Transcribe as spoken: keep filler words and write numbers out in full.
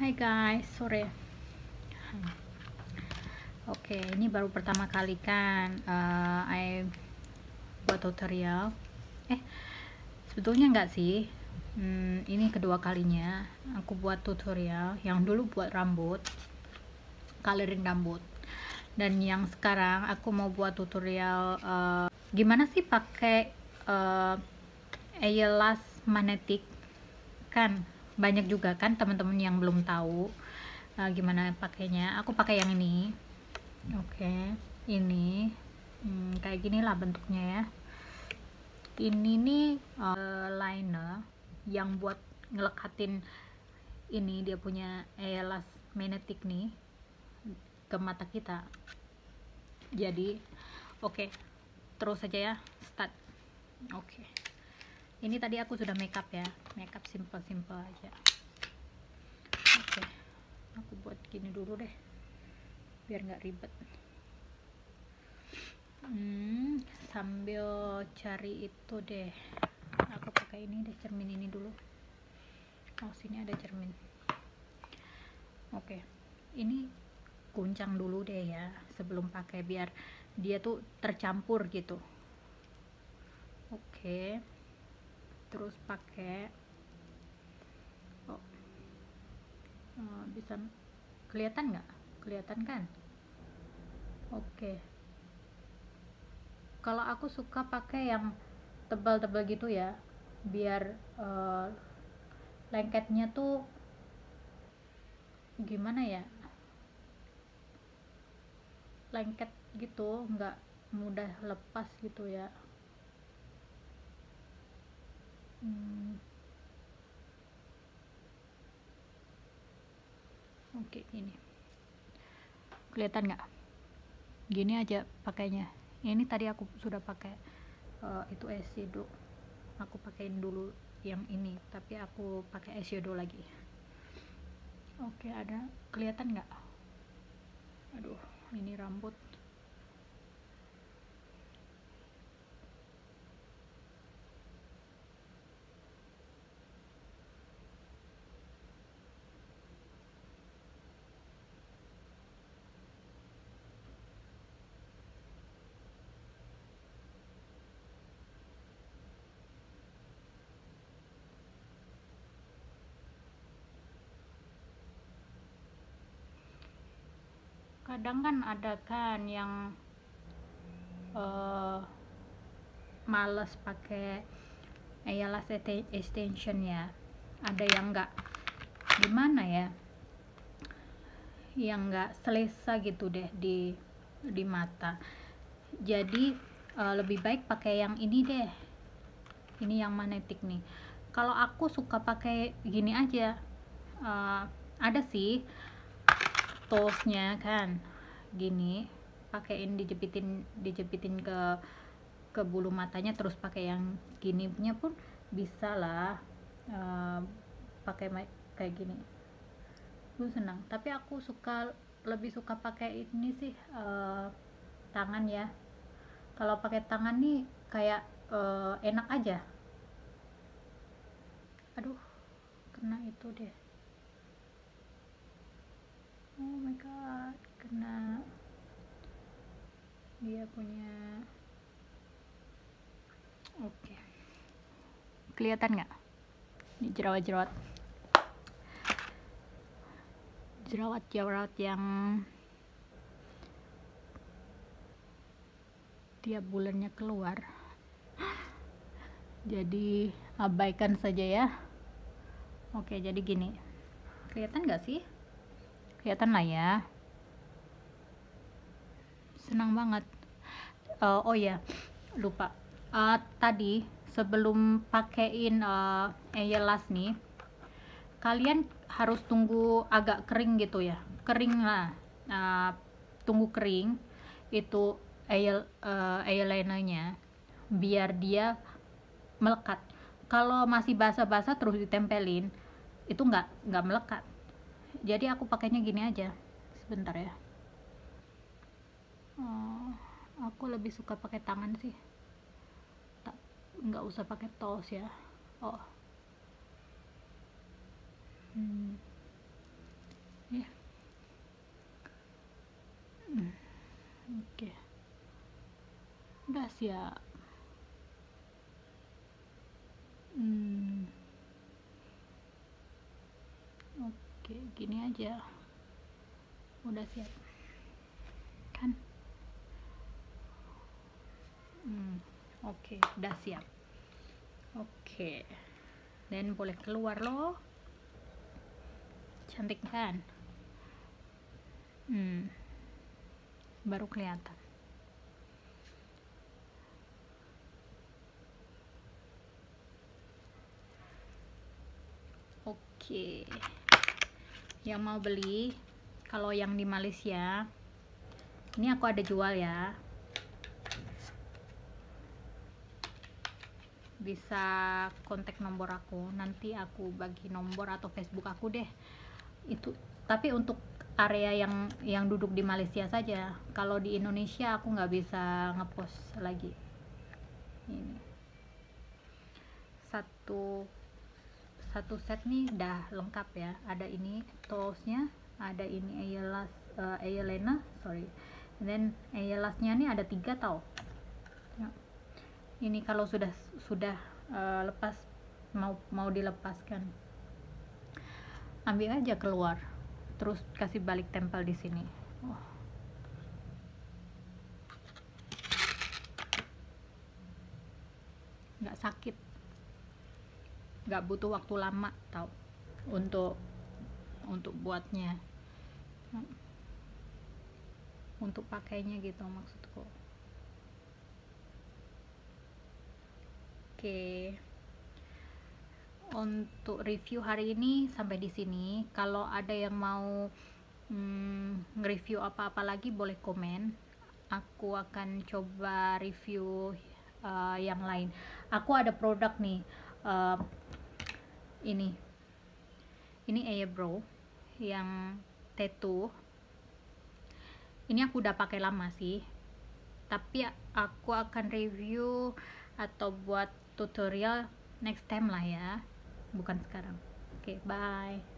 Hai guys, sore. Oke, ini baru pertama kali kan uh, I buat tutorial. Eh, sebetulnya enggak sih. Hmm, ini kedua kalinya aku buat tutorial. Yang dulu buat rambut, coloring rambut. Dan yang sekarang aku mau buat tutorial uh, gimana sih pakai uh, eyelash magnetic. Kan banyak juga kan teman-teman yang belum tahu uh, gimana pakainya. Aku pakai yang ini. Oke, ini hmm, kayak gini lah bentuknya ya. Ini nih uh, liner yang buat ngelekatin ini, dia punya eyelash magnetic nih ke mata kita. Jadi oke, okay, terus saja ya, start. Oke, okay. Ini tadi aku sudah makeup ya, makeup simple-simple aja. Oke, okay. Aku buat gini dulu deh biar nggak ribet. Hmm, sambil cari itu deh, aku pakai ini deh, cermin ini dulu. Oh, sini ada cermin. Oke, okay. Ini guncang dulu deh ya sebelum pakai biar dia tuh tercampur gitu. Oke, okay. Terus pakai oh, oh, bisa kelihatan nggak? Kelihatan kan? Oke. Okay. Kalau aku suka pakai yang tebal-tebal gitu ya, biar uh, lengketnya tuh gimana ya, lengket gitu, nggak mudah lepas gitu ya. hmm. Oke, ini kelihatan nggak? Gini aja pakainya. Ini tadi aku sudah pakai uh, itu eyeshadow, aku pakein dulu yang ini, tapi aku pakai eyeshadow lagi. Oke, ada kelihatan nggak? Aduh, ini rambut. Kadang kan ada kan yang uh, males pakai eyelash extension ya, ada yang enggak gimana ya, yang enggak selesa gitu deh di di mata. Jadi uh, lebih baik pakai yang ini deh, ini yang magnetic nih. Kalau aku suka pakai gini aja, uh, ada sih toolsnya kan, gini pakein, dijepitin dijepitin ke ke bulu matanya, terus pakai yang gini punya pun bisa lah. Uh, pakai kayak gini gue senang, tapi aku suka lebih suka pakai ini sih, uh, tangan ya. Kalau pakai tangan nih kayak uh, enak aja. Aduh, kena itu deh. Oh my god, kena dia punya. Oke, kelihatan nggak ini jerawat-jerawat jerawat-jerawat yang tiap bulannya keluar? Jadi abaikan saja ya. Oke, jadi gini, kelihatan nggak sih? Kelihatan lah ya, senang banget. uh, oh ya, lupa, uh, tadi sebelum pakein uh, eyelash nih, kalian harus tunggu agak kering gitu ya, kering lah, uh, tunggu kering itu eyel, uh, eyelinernya, biar dia melekat. Kalau masih basah-basah terus ditempelin, itu nggak nggak melekat. Jadi aku pakainya gini aja. Sebentar ya. Oh, aku lebih suka pakai tangan sih, tak, nggak usah pakai tools ya. Oh, hmm. ya. hmm. Oke, udah siap. hmm. Oke, gini aja udah siap kan. hmm. Oke, udah siap. Oke, dan boleh keluar loh. Cantik kan? hmm. Baru kelihatan. Oke, yang mau beli, kalau yang di Malaysia ini aku ada jual ya, bisa kontak nomor aku, nanti aku bagi nomor atau Facebook aku deh itu. Tapi untuk area yang yang duduk di Malaysia saja, kalau di Indonesia aku nggak bisa ngepost lagi. Ini satu satu set nih udah lengkap ya, ada ini toolsnya, ada ini eyelas uh, eyeliner sorry, dan eyelasnya nih ada tiga tau ya. Ini kalau sudah sudah uh, lepas, mau mau dilepaskan, ambil aja keluar, terus kasih balik tempel di sini. oh. Nggak sakit, nggak butuh waktu lama tau untuk untuk buatnya, untuk pakainya gitu maksudku. Oke, untuk review hari ini sampai di sini. Kalau ada yang mau hmm, nge-review apa-apa lagi boleh komen, aku akan coba review uh, yang lain. Aku ada produk nih, uh, ini ini eyebrow yang tattoo. Ini aku udah pakai lama sih, tapi aku akan review atau buat tutorial next time lah ya, bukan sekarang. Oke, okay, bye.